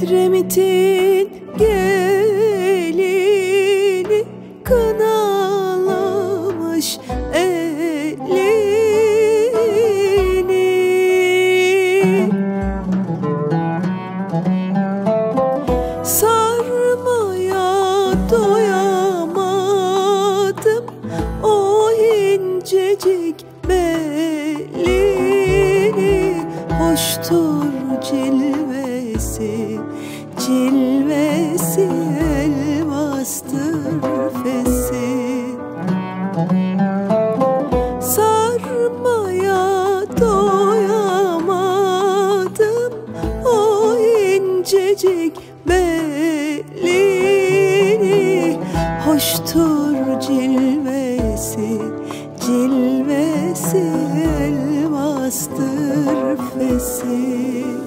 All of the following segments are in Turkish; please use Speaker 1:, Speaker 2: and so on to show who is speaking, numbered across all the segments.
Speaker 1: Edremit'in gelini kınalamış elini. Sarmaya doyamadım o incecik belini. Hoştur cilvesi, cilvesi elmastır fesi. Sarmaya doyamadım o incecik belini. Hoştur cilvesi, cilvesi elmastır fesi.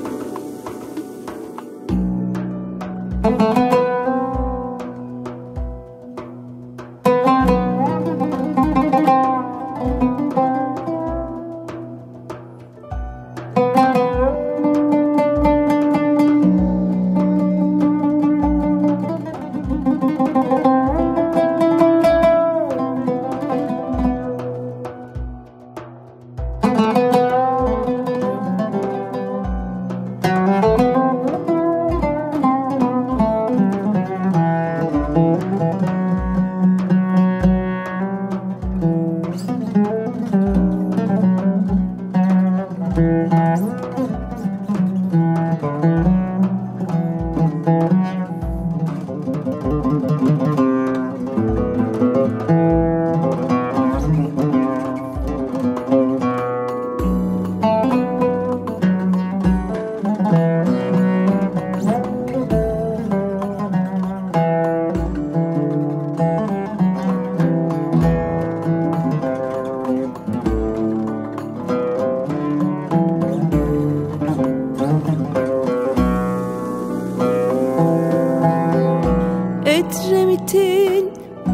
Speaker 1: Edremit'in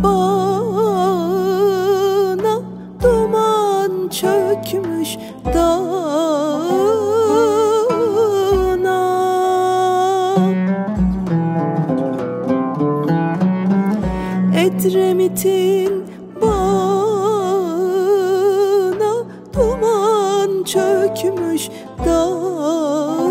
Speaker 1: bağına duman çökmüş dağına. Edremit'in bağına duman çökmüş dağına.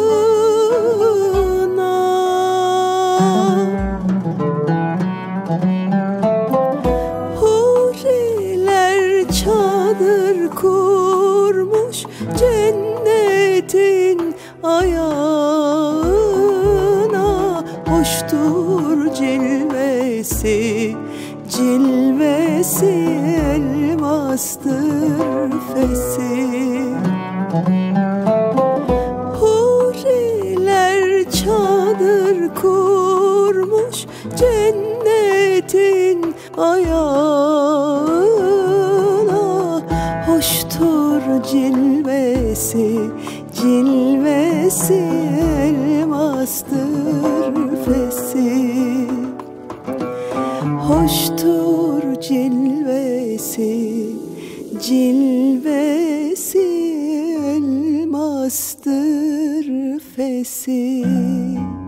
Speaker 1: Çadır kurmuş cennetin ayağına. Hoştur cilvesi, cilvesi elmastır fesi. Huriler çadır kurmuş cennetin ayağına. Hoştur cilvesi, cilvesi elmastır fesi. Hoştur cilvesi, cilvesi elmastır fesi.